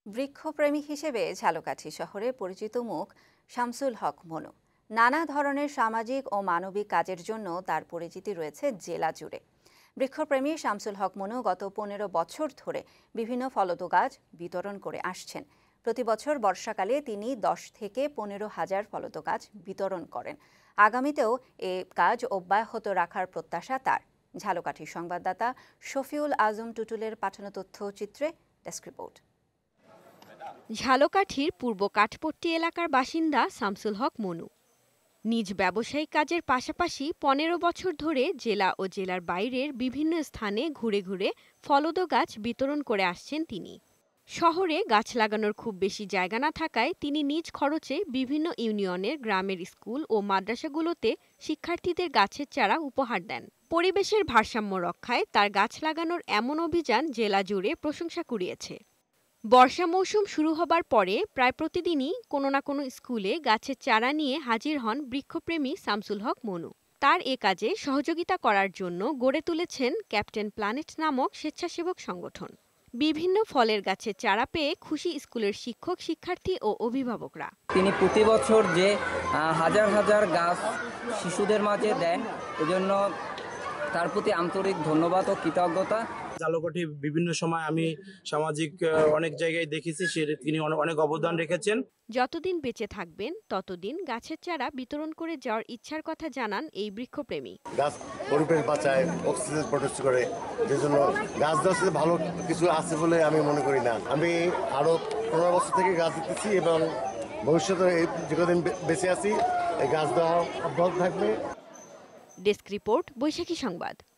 বৃক্ষপ্রেমী হিসেবে ঝালকাঠি শহরে পরিচিত মুখ শামসুল হক মনু। নানা ধরনের সামাজিক ও মানবিক কাজের জন্য তার পরিচিতি রয়েছে জেলা জুড়ে। বৃক্ষপ্রেমী শামসুল হক মনু গত ১৫ বছর ধরে বিভিন্ন ফলদ গাছ বিতরণ করে আসছেন। প্রতি বছর বর্ষাকালে তিনি ১০ থেকে ১৫ হাজার ফলদ গাছ বিতরণ করেন। আগামীতেও এ কাজ অব্যাহত রাখার প্রত্যাশা তার। ঝালকাঠির সংবাদদাতা শফিউল আজম টুটুলের পাঠানো তথ্যচিত্রে ডেস্ক রিপোর্ট। ঝালকাঠির পূর্ব কাঠপট্টি এলাকার বাসিন্দা শামসুল হক মনু নিজ ব্যবসায়িক কাজের পাশাপাশি ১৫ বছর ধরে জেলা ও জেলার বাইরের বিভিন্ন স্থানে ঘুরে ঘুরে ফলদ গাছ বিতরণ করে আসছেন তিনি। শহরে গাছ লাগানোর খুব বেশি জায়গা না থাকায় তিনি নিজ খরচে বিভিন্ন ইউনিয়নের গ্রামের স্কুল ও মাদ্রাসাগুলোতে শিক্ষার্থীদের গাছের চারা উপহার দেন। পরিবেশের ভারসাম্য রক্ষায় তার গাছ লাগানোর এমন অভিযান জেলা জুড়ে প্রশংসা কুড়িয়েছে। বর্ষা মৌসুম শুরু হবার পরে প্রায় প্রতিদিনই কোনো না কোনো স্কুলে গাছের চারা নিয়ে হাজির হন বৃক্ষপ্রেমী শামসুল হক মনু। তার এ কাজে সহযোগিতা করার জন্য গড়ে তুলেছেন ক্যাপ্টেন প্ল্যানেট নামক স্বেচ্ছাসেবক সংগঠন। বিভিন্ন ফলের গাছের চারা পেয়ে খুশি স্কুলের শিক্ষক, শিক্ষার্থী ও অভিভাবকরা। তিনি প্রতি বছর যে হাজার হাজার গাছ শিশুদের মাঝে দেন, এজন্য তার প্রতি আন্তরিক ধন্যবাদ ও কৃতজ্ঞতা। ঝালকাঠি বিভিন্ন সময় আমি সামাজিক অনেক জায়গায় দেখেছি, তিনি অনেক অবদান রেখেছেন। যতদিন বেঁচে থাকবেন ততদিন গাছের চারা বিতরণ করে যাওয়ার ইচ্ছার কথা জানান এই বৃক্ষপ্রেমী। গাছ পরিবেশ বাঁচায়, অক্সিজেন প্রডিউস করে, যে জন্য গাছ দেওয়ার সাথে ভালো কিছু আছে বলে আমি মনে করি না। আমি আরো 15 বছর থেকে গাছ দিতেছি এবং ভবিষ্যতে যে কদিন বেঁচে আছি এই গাছ দেওয়া অব্যাহত থাকবে। ডেস্ক রিপোর্ট, বৈশাখী সংবাদ।